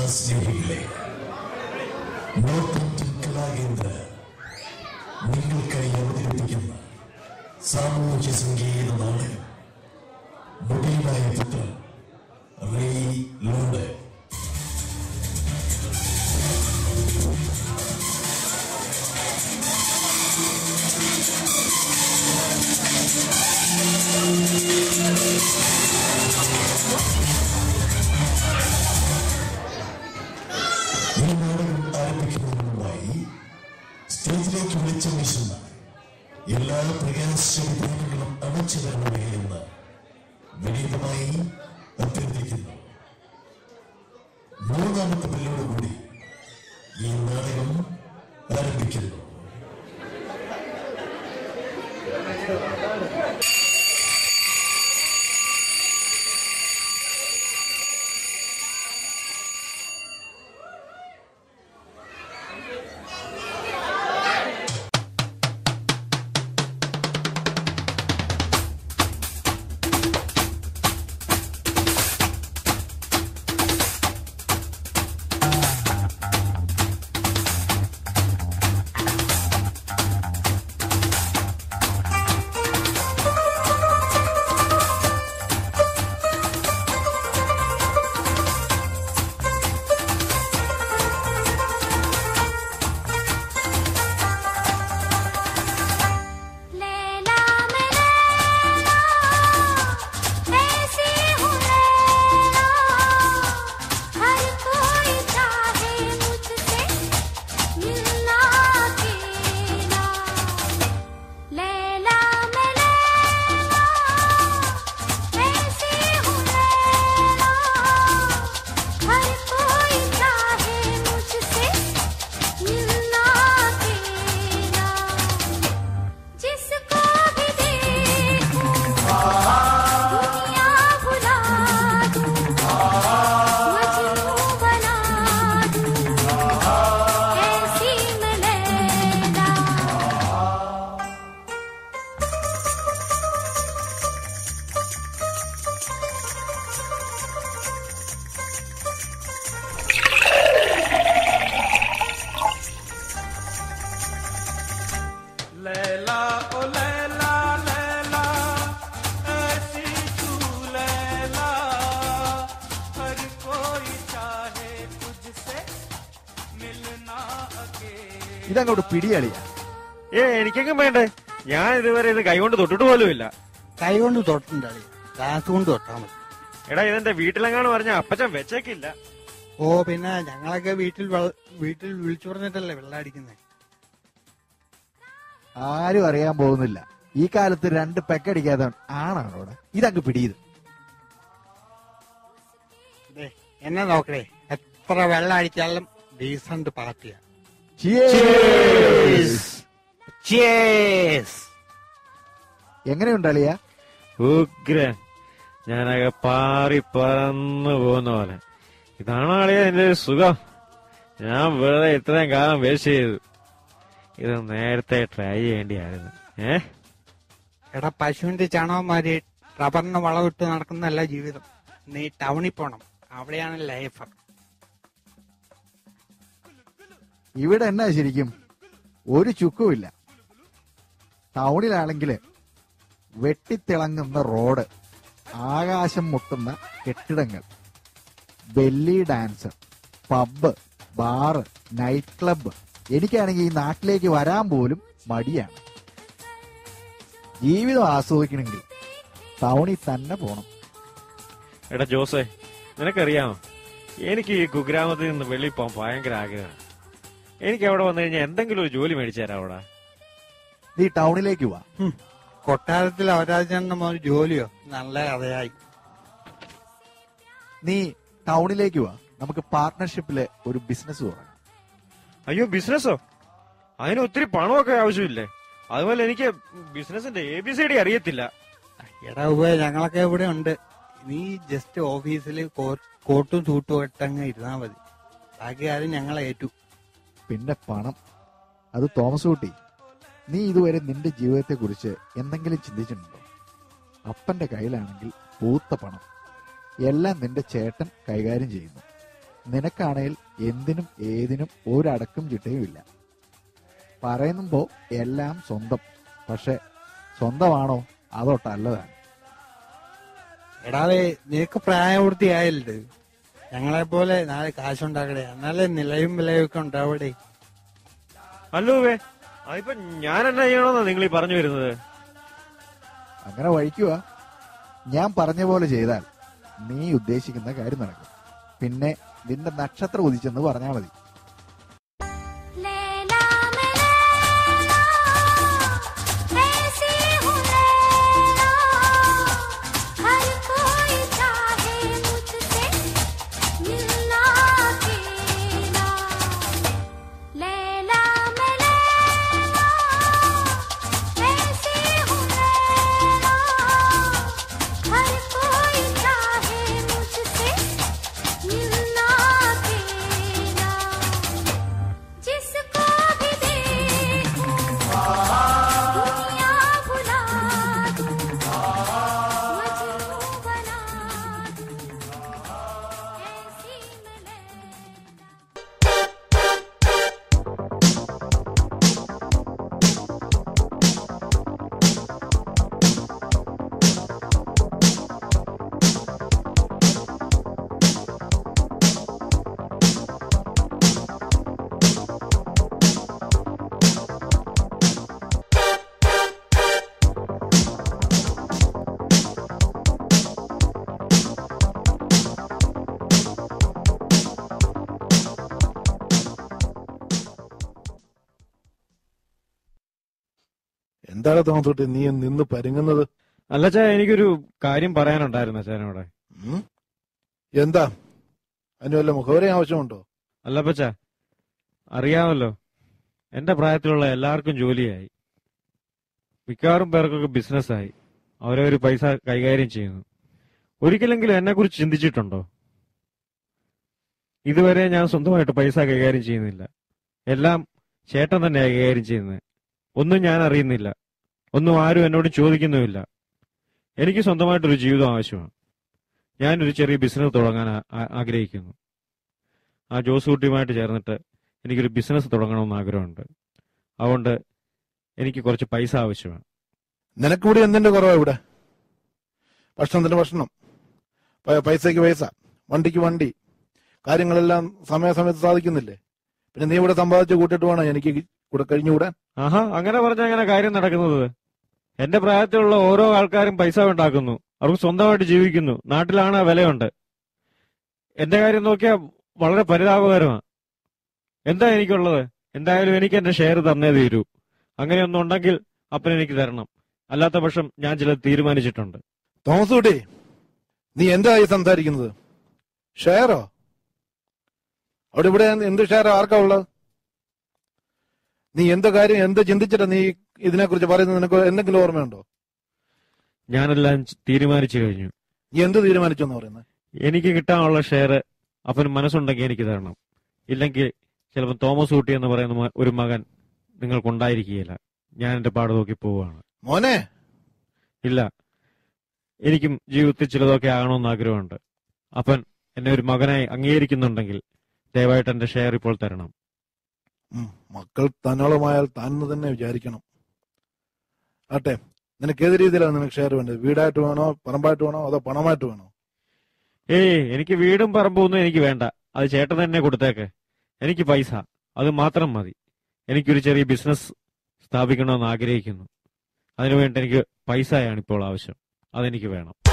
കലാസ്നേഹികളെ, north Kalakendra നിങ്ങൾക്കായി അവതരിപ്പിക്കുന്ന സാമൂഹ്യ സംഗീത നാടകം മുടിയിലായ പുത്രൻ റെയ് ലോഡ്. ഈ നാടകം ആരംഭിക്കുന്നതിന് മുമ്പായി സ്റ്റേജിലേക്ക് വിളിച്ചു വീശുന്ന എല്ലാ പ്രകാശവിധാനങ്ങളും അണച്ചു തരണമേ എന്ന് വിനീതമായി അഭ്യർത്ഥിക്കുന്നു. മൂന്നാമത്തെ ബെല്ലോടുകൂടി ഈ നാടകം ആരംഭിക്കുന്നു. ഇതങ്ങോട്ട് പിടിയാളിയാ. എനിക്കെങ്കിലും വേണ്ടേ? ഞാൻ ഇതുവരെ ഇത് കൈകൊണ്ട് തൊട്ടിട്ട് പോലുമില്ല. കൈകൊണ്ട് തൊട്ടിട്ടുണ്ടാളി, ഗ്ലാസ് കൊണ്ട് തൊട്ടാ മതി. എടാ, ഇതെന്റെ വീട്ടിലെങ്ങാണ് പറഞ്ഞ അപ്പച്ചൻ വെച്ചേക്കില്ല. ഓ പിന്നെ ഞങ്ങളൊക്കെ വീട്ടിൽ വിളിച്ചു പറഞ്ഞിട്ടല്ലേ വെള്ളം അടിക്കുന്നേ. ആരും അറിയാൻ പോകുന്നില്ല. ഈ കാലത്ത് 2 പെക്കടിക്കാതെ ആണാണോടെ. ഇതങ്ങ് പിടിയത്. എന്നെ നോക്കണേ, എത്ര വെള്ളം അടിച്ചാലും ഡീസന്റ് പാർട്ടിയാ. എങ്ങനെയുണ്ടളിയ? ഉഗ്രൻ. ഞാനൊക്കെ പാറി പറന്നു പോകുന്ന പോലെ. ഇതാണോ അളിയ എന്റെ ഒരു സുഖം? ഞാൻ വെറുതെ ഇത്രയും കാലം വേസ്റ്റ് ചെയ്തു. ഇത് നേരത്തെ ട്രൈ ചെയ്യേണ്ടിയായിരുന്നു. എടാ, പശുവിന്റെ ചാണകം മാറി റബ്ബറിന് വളമിട്ട് നടക്കുന്നതല്ല ജീവിതം. നീ ടൗണിൽ പോണം, അവിടെയാണ് ലൈഫ്. ഇവിടെ എന്നാ ശരിക്കും ഒരു ചുക്കുമില്ല. ടൗണിലാണെങ്കില് വെട്ടിത്തിളങ്ങുന്ന റോഡ്, ആകാശം മുട്ടുന്ന കെട്ടിടങ്ങൾ, belly dance, pub, bar, night club. എനിക്കാണെങ്കിൽ ഈ നാട്ടിലേക്ക് വരാൻ പോലും മടിയാണ്. ജീവിതം ആസ്വദിക്കണമെങ്കിൽ ടൗണിൽ തന്നെ പോണം. എടാ ജോസേ, നിനക്കറിയാമോ, എനിക്ക് ഈ കുഗ്രാമത്തിൽ നിന്ന് വെളിയിൽ പോകാൻ ഭയങ്കര ആഗ്രഹമാണ്. എനിക്ക് അവിടെ വന്നു കഴിഞ്ഞാൽ എന്തെങ്കിലും ഒരു ജോലി മേടിച്ചു തരാം. അവിടെ നീ ടൗണിലേക്ക് പോവാ. കൊട്ടാരത്തിൽ അവരാജന്റെ മോൻ ജോലിയോ? നല്ല കഥയായി. നീ ടൗണിലേക്ക് പോവാ, നമുക്ക് പാർട്ട്ണർഷിപ്പില് ഒരു ബിസിനസ് തുടങ്ങാം. അയ്യോ, ബിസിനസ്സോ? അതിന് ഒത്തിരി പണമൊക്കെ ആവശ്യമില്ലേ? അതുപോലെ എനിക്ക് ബിസിനസിന്റെ ABCD അറിയത്തില്ല. എടാ ഞങ്ങളൊക്കെ ഇവിടെ ഉണ്ട്. നീ ജസ്റ്റ് ഓഫീസിൽ കോട്ടും സൂട്ടും ഇട്ടങ്ങ് ഇരുന്നാ മതി. ബാക്കി ആരും ഞങ്ങളെ ഏറ്റു. പിന്നെ പണം, അത് തോമസ് കുട്ടി, നീ ഇതുവരെ നിന്റെ ജീവിതത്തെ കുറിച്ച് എന്തെങ്കിലും ചിന്തിച്ചിട്ടുണ്ടോ? അപ്പന്റെ കയ്യിലാണെങ്കിൽ പൂത്ത പണം, എല്ലാം നിന്റെ ചേട്ടൻ കൈകാര്യം ചെയ്യുന്നു. നിനക്കാണേൽ എന്തിനും ഏതിനും ഒരടക്കും ചിട്ടയും ഇല്ല. പറയുമ്പോ എല്ലാം സ്വന്തം. പക്ഷെ സ്വന്തമാണോ അതൊട്ടല്ലതാണ്. എടാവേ, നിനക്ക് പ്രായപൂർത്തിയായില്ലേ? ഞങ്ങളെ പോലെ നാളെ കാശുണ്ടാക്കടേ, എന്നാലേ നിലയും വിലയും ഒക്കെ ഉണ്ടാവടേ. അല്ലൂവേ, അതിപ്പോ ഞാൻ എന്നാ ചെയ്യണമെന്നാ നിങ്ങൾ ഈ പറഞ്ഞു വരുന്നത്? അങ്ങനെ വഴിക്കുക. ഞാൻ പറഞ്ഞ പോലെ ചെയ്താൽ നീ ഉദ്ദേശിക്കുന്ന കാര്യം നടക്കും. പിന്നെ നിന്റെ നക്ഷത്രം ഉദിച്ചെന്ന് പറഞ്ഞാൽ മതി. എന്താണ് തോന്നത്തോട്ടെ നീ നിന്ന് പരുങ്ങുന്നത്? അല്ലച്ചാ, എനിക്കൊരു കാര്യം പറയാനുണ്ടായിരുന്നു അച്ഛനോടെ. എന്താ? അതിന് വല്ല മുഖവരെയും ആവശ്യമുണ്ടോ? അല്ലപ്പച്ച, അറിയാമല്ലോ, എന്റെ പ്രായത്തിലുള്ള എല്ലാവർക്കും ജോലിയായി. മിക്കവാറും പേർക്കൊക്കെ ബിസിനസ്സായി. അവരവർ പൈസ കൈകാര്യം ചെയ്യുന്നു. ഒരിക്കലെങ്കിലും എന്നെ കുറിച്ച് ചിന്തിച്ചിട്ടുണ്ടോ? ഇതുവരെ ഞാൻ സ്വന്തമായിട്ട് പൈസ കൈകാര്യം ചെയ്യുന്നില്ല. എല്ലാം ചേട്ടൻ തന്നെയാണ് കൈകാര്യം ചെയ്യുന്നത്. ഒന്നും ഞാൻ അറിയുന്നില്ല. ഒന്നും ആരും എന്നോട് ചോദിക്കുന്നുമില്ല. എനിക്ക് സ്വന്തമായിട്ടൊരു ജീവിതം ആവശ്യമാണ്. ഞാനൊരു ചെറിയ ബിസിനസ് തുടങ്ങാൻ ആഗ്രഹിക്കുന്നു. ആ ജോസ് കുട്ടിയുമായിട്ട് ചേർന്നിട്ട് എനിക്കൊരു ബിസിനസ് തുടങ്ങണമെന്ന് ആഗ്രഹമുണ്ട്. അതുകൊണ്ട് എനിക്ക് കുറച്ച് പൈസ ആവശ്യമാണ്. നിനക്കൂടി എന്തിന്റെ കുറവാ ഇവിടെ? ഭക്ഷണത്തിന് ഭക്ഷണം, പൈസയ്ക്ക് പൈസ, വണ്ടിക്ക് വണ്ടി, കാര്യങ്ങളെല്ലാം സമയത്ത് സാധിക്കുന്നില്ലേ? പിന്നെ നീ ഇവിടെ സമ്പാദിച്ച് കൂട്ടിട്ട് വേണം എനിക്ക് കൂടെ കഴിഞ്ഞുകൂടാൻ. ആഹാ, അങ്ങനെ പറഞ്ഞ അങ്ങനെ കാര്യം നടക്കുന്നത്? എന്റെ പ്രായത്തിലുള്ള ഓരോ ആൾക്കാരും പൈസ ഉണ്ടാക്കുന്നു, അവർക്ക് സ്വന്തമായിട്ട് ജീവിക്കുന്നു, നാട്ടിലാണ് വിലയുണ്ട്. എന്റെ കാര്യം നോക്കിയാൽ വളരെ പരിതാപകരമാണ്. എന്താ എനിക്കുള്ളത്? എന്തായാലും എനിക്ക് എന്റെ ഷെയർ തന്നേ തീരൂ. അങ്ങനെയൊന്നും ഉണ്ടെങ്കിൽ അപ്പൻ എനിക്ക് തരണം. അല്ലാത്ത പക്ഷം ഞാൻ ചിലത് തീരുമാനിച്ചിട്ടുണ്ട്. തോമസ് കുട്ടി, നീ എന്തായി സംസാരിക്കുന്നത്? ഷെയറോ? അവിടെ ഇവിടെ എന്ത് ഷെയറോ? ആർക്കാ ഉള്ളത്? നീ എന്ത് ചിന്തിച്ചിട്ടാ നീ ഇതിനെക്കുറിച്ച് പറയുന്നത്? നിനക്ക് എന്തെങ്കിലും ഓർമ്മയുണ്ടോ? ഞാനെല്ലാം തീരുമാനിച്ചു കഴിഞ്ഞു. നീ എന്ത് തീരുമാനിച്ചു എന്ന് പറയുന്നത്? എനിക്ക് കിട്ടാനുള്ള ഷെയർ അപ്പന് മനസ്സുണ്ടെങ്കിൽ എനിക്ക് തരണം. ഇല്ലെങ്കിൽ ചിലപ്പോൾ തോമസ് കുട്ടി എന്ന് പറയുന്ന ഒരു മകൻ നിങ്ങൾക്കുണ്ടായിരിക്കുകയില്ല. ഞാൻ എന്റെ പാട് നോക്കി പോവുകയാണ്. മോനെ, ഇല്ല, എനിക്കും ജീവിതത്തിൽ ചിലതൊക്കെ ആകണമെന്ന് ആഗ്രഹമുണ്ട്. അപ്പൻ എന്നെ ഒരു മകനായി അംഗീകരിക്കുന്നുണ്ടെങ്കിൽ ദയവായിട്ട് എന്റെ ഷെയർ ഇപ്പോൾ തരണം. മക്കൾ തന്നോളമായാൽ താൻ തന്നെ വിചാരിക്കണം. ആട്ടെ, നിനക്ക് ഏത് രീതിയിലാണ് നിനക്ക് ഷെയർ വേണ്ടത്? വീടായിട്ട് വേണോ, പറമ്പായിട്ട് വേണോ, അതോ പണമായിട്ട് വേണോ? എനിക്ക് വീടും പറമ്പും ഒന്നും എനിക്ക് വേണ്ട. അത് ചേട്ടൻ തന്നെ കൊടുത്തേക്ക്. എനിക്ക് പൈസ, അത് മാത്രം മതി. എനിക്കൊരു ചെറിയ ബിസിനസ് സ്ഥാപിക്കണമെന്ന് ആഗ്രഹിക്കുന്നു. അതിനുവേണ്ടി എനിക്ക് പൈസയാണ് ഇപ്പോൾ ആവശ്യം. അതെനിക്ക് വേണം.